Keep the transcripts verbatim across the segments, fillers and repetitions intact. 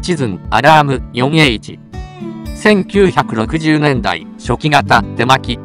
チズンアラーム フォーエイチ。せんきゅうひゃくろくじゅうねんだい初期型手巻き。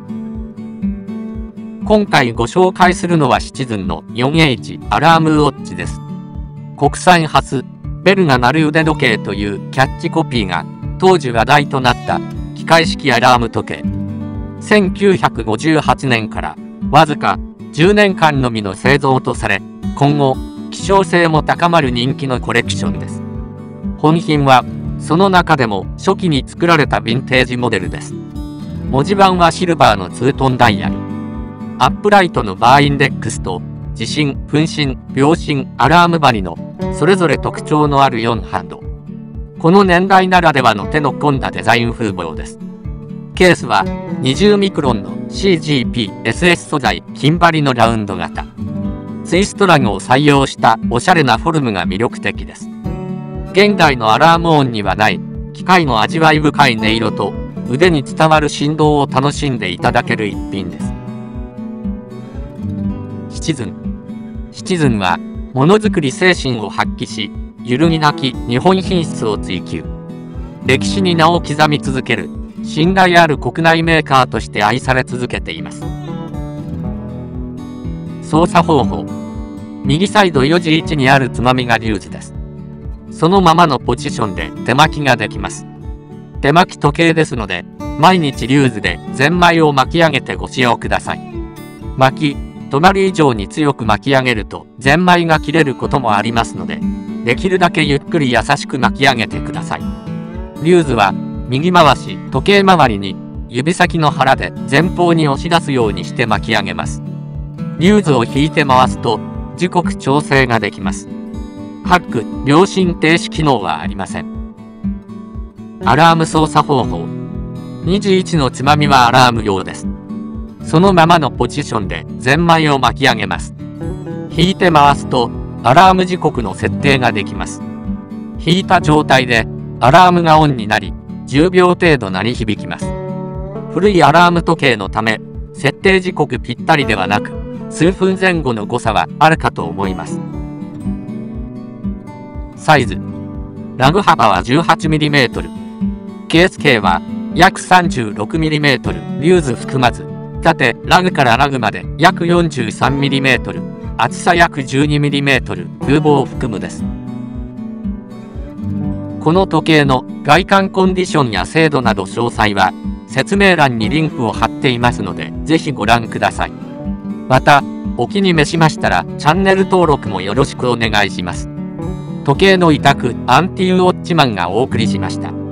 今回ご紹介するのはシチズンの フォーエイチ アラームウォッチです。国産初、ベルが鳴る腕時計というキャッチコピーが当時話題となった機械式アラーム時計。せんきゅうひゃくごじゅうはちねんからわずかじゅうねんかんのみの製造とされ、今後希少性も高まる人気のコレクションです。本品はその中でも初期に作られたヴィンテージモデルです。文字盤はシルバーのツートンダイヤル。アップライトのバーインデックスと地震、分針、秒針、アラーム針のそれぞれ特徴のあるよんハンド。この年代ならではの手の込んだデザイン風貌です。ケースはにじゅうミクロンの シージーピーエスエス 素材金針のラウンド型。ツイストラグを採用したおしゃれなフォルムが魅力的です。現代のアラーム音にはない機械の味わい深い音色と腕に伝わる振動を楽しんでいただける一品です。シチズン。シチズンはものづくり精神を発揮し、揺るぎなき日本品質を追求。歴史に名を刻み続ける信頼ある国内メーカーとして愛され続けています。操作方法。右サイドよじ位置にあるつまみがリューズです。そのままのポジションで手巻きができます。手巻き時計ですので、毎日リューズでゼンマイを巻き上げてご使用ください。巻き、隣以上に強く巻き上げるとゼンマイが切れることもありますので、できるだけゆっくり優しく巻き上げてください。リューズは右回し、時計回りに指先の腹で前方に押し出すようにして巻き上げます。リューズを引いて回すと時刻調整ができます。ハック、秒針停止機能はありません。アラーム操作方法。にじゅういちのつまみはアラーム用です。そのままのポジションでゼンマイを巻き上げます。引いて回すとアラーム時刻の設定ができます。引いた状態でアラームがオンになり、じゅうびょう程度鳴り響きます。古いアラーム時計のため、設定時刻ぴったりではなく、数分前後の誤差はあるかと思います。サイズ。ラグ幅は じゅうはちミリメートル。ケース径は約 さんじゅうろくミリメートル。リューズ含まず。縦、ラグからラグまで約 よんじゅうさんミリメートル。厚さ約 じゅうにミリメートル。空母を含むです。この時計の外観コンディションや精度など詳細は説明欄にリンクを貼っていますので、ぜひご覧ください。また、お気に召しましたらチャンネル登録もよろしくお願いします。時計の委託、アンティウォッチマンがお送りしました。